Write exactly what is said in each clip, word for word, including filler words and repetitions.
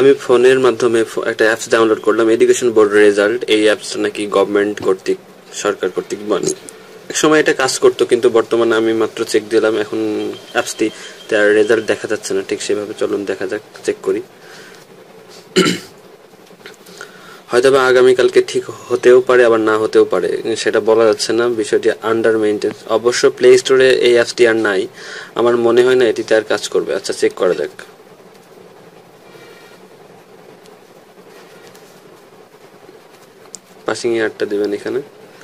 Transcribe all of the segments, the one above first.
আমি ফোনের মাধ্যমে একটা অ্যাপস ডাউনলোড করলাম, এডুকেশন বোর্ড রেজাল্ট। এই অ্যাপসটা নাকি গভর্নমেন্ট কর্তৃক, সরকার কর্তৃক বানানো। এক সময় এটা কাজ করতো, কিন্তু বর্তমানে আমি মাত্র চেক দিলাম, এখন অ্যাপসটি তার রেজাল্ট দেখা যাচ্ছে না ঠিক সেভাবে। চলুন দেখা যাক, চেক করি। হয়তোবা আগামীকালকে ঠিক হতেও পারে, আবার না হতেও পারে, সেটা বলা যাচ্ছে না। বিষয়টি আন্ডার মেইনটেন্স। অবশ্য প্লে স্টোরে এই অ্যাপসটি আর নাই, আমার মনে হয় না এটিতে আর কাজ করবে। আচ্ছা, চেক করা যাক। পাসিং ইয়ারটা দিবেন এখানে।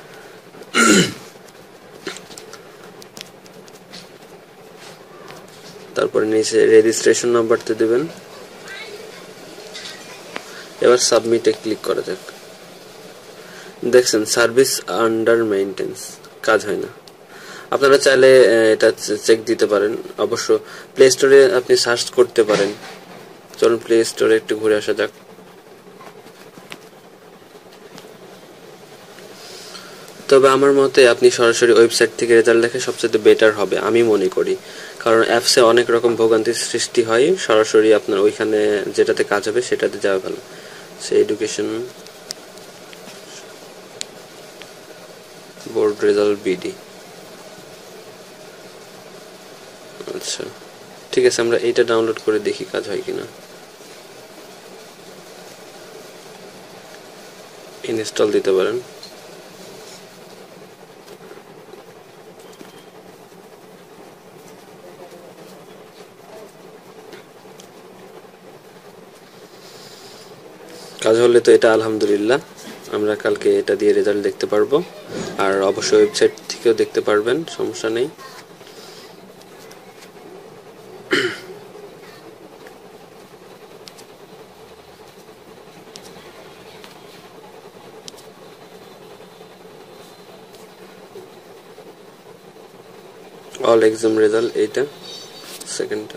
তারপরে নিচে রেজিস্ট্রেশন নাম্বারটা দিবেন। এবার সাবমিটে ক্লিক করা যাক। দেখছেন সার্ভিস আন্ডার মেইনটেন্স, কাজ হয় না। আপনারা চাইলে এটা চেক দিতে পারেন। অবশ্য প্লে স্টোরে আপনি সার্চ করতে পারেন। চলুন প্লে স্টোরে একটু ঘুরে আসা যাক। তবে আমার মতে আপনি সরাসরি ওয়েবসাইট থেকে রেজাল্ট দেখে সবচেয়ে বেটার হবে আমি মনে করি, কারণ অ্যাপসে অনেক রকম ভোগান্তির সৃষ্টি হয়। সরাসরি আপনার ওইখানে যেটাতে কাজ হবে সেটাতে যাওয়া ভালো। সে এডুকেশন বোর্ড রেজাল্ট বিডি। আচ্ছা ঠিক আছে, আমরা এইটা ডাউনলোড করে দেখি কাজ হয় কিনা। ইনস্টল দিতে পারেন। কাজ হলে তো এটা আলহামদুলিল্লাহ, আমরা কালকে এটা দিয়ে রেজাল্ট দেখতে পারবো। আর অবশ্যই ওয়েবসাইট থেকেও দেখতে পারবেন, সমস্যা নেই। অল এক্সাম রেজাল্ট এইটা সেকেন্ডটা।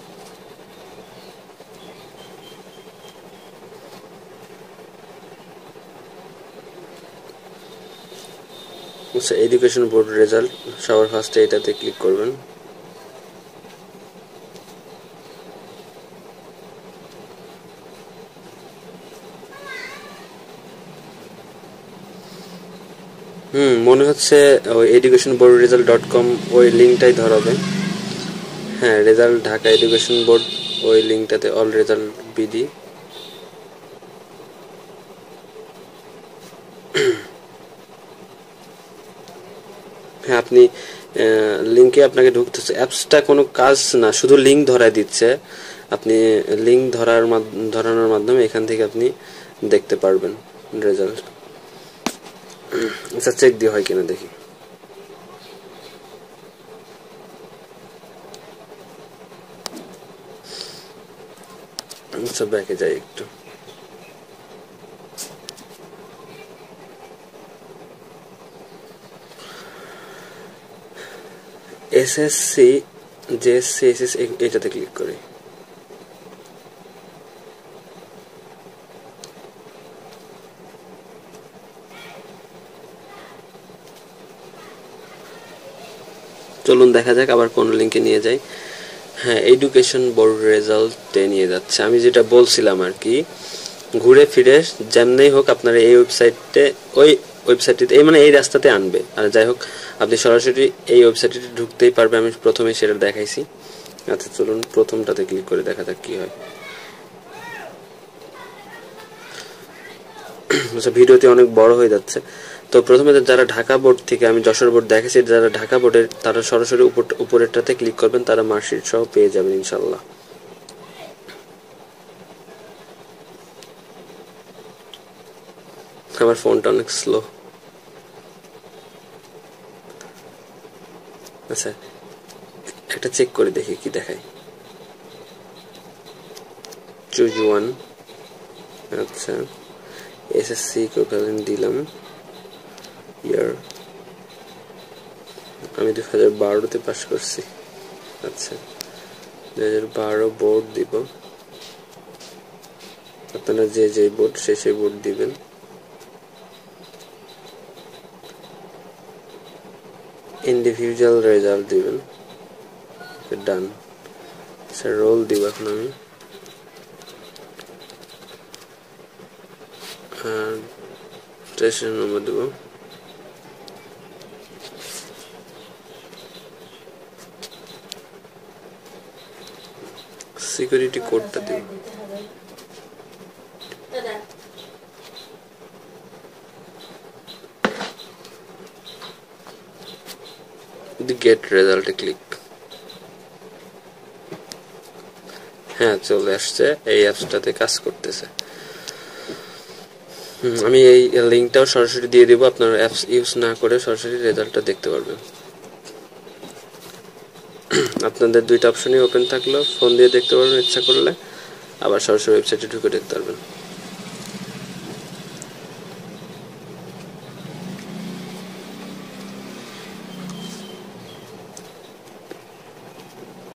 আচ্ছা, এডুকেশন বোর্ড রেজাল্ট সবার ফার্স্টে এটাতে ক্লিক করবেন। হুম মনে হচ্ছে ওই education board result dot com ওই লিঙ্কটাই ধরাবে। হ্যাঁ, রেজাল্ট ঢাকা এডুকেশন বোর্ড, ওই লিঙ্কটাতে অল রেজাল্ট বিডি। হ্যাঁ, আপনি লিঙ্কে আপনাকে ঢুকতে হচ্ছে। অ্যাপসটা কোনো কাজ না, শুধু লিঙ্ক ধরায় দিচ্ছে। আপনি লিঙ্ক ধরার ধরানোর মাধ্যমে এখান থেকে আপনি দেখতে পারবেন রেজাল্ট। আচ্ছা, চেক দিয়ে হয় কিনা দেখি। আচ্ছা, ব্যাকে যাই একটু। এসএসসি জেএসসি এসএসসি এটাতে ক্লিক করি। চলুন দেখা যাক আবার কোন লিঙ্কে নিয়ে যাই। হ্যাঁ, এডুকেশন বোর্ড রেজাল্টে নিয়ে যাচ্ছে। আমি যেটা বলছিলাম আর কি, ঘুরে ফিরে যেমনি হোক আপনারা এই ওয়েবসাইটে ওই ওয়েবসাইটটিতে এই মানে এই রাস্তাতে আনবে। আর যাই হোক, আপনি সরাসরি এই ওয়েবসাইটটিতে ঢুকতেই পারবে। আমি প্রথমে সেটা দেখাইছি। আচ্ছা চলুন প্রথমটাতে ক্লিক করে দেখা যাক কি হয়। আচ্ছা, ভিডিওটি অনেক বড় হয়ে যাচ্ছে। তো প্রথমে যারা ঢাকা বোর্ড থেকে, আমি যশোর বোর্ড দেখেছি, যারা ঢাকা বোর্ডের তারা সরাসরি উপর উপরেরটাতে ক্লিক করবেন, তারা মার্কশিট সহ পেয়ে যাবেন ইনশাল্লাহ। আমার ফোনটা অনেক স্লো। আচ্ছা, একটা চেক করে দেখি কি দেখায়। Choose one. আচ্ছা, এসএসসি কোকালিন দিলাম। ইয়ার আমি দুই হাজার বারোতে পাস করছি। আচ্ছা, দুই হাজার বারো বোর্ড দিব। আপনারা যে যে বোর্ড সে সেই বোর্ড দিবেন। ইন্ডিভিজুয়াল রেজাল্ট দিবেন। ডান। আচ্ছা, রোল দিব এখন আমি। হ্যাঁ রেজিস্ট্রেশন নম্বর দেব, সিকিউরিটি কোডটা দেব, গেট রেজাল্টে ক্লিক। হ্যাঁ চলে আসছে, এই অ্যাপসটাতে কাজ করতেছে। আমি এই লিঙ্কটাও সরাসরি দিয়ে দিব, আপনারা অ্যাপস ইউজ না করে সরাসরি রেজাল্টটা দেখতে পারবেন। আপনাদের দুইটা অপশনই ওপেন থাকলেও ফোন দিয়ে দেখতে পারবেন ইচ্ছা করলে, আবার সরাসরি ওয়েবসাইটে ঢুকে দেখতে পারবেন।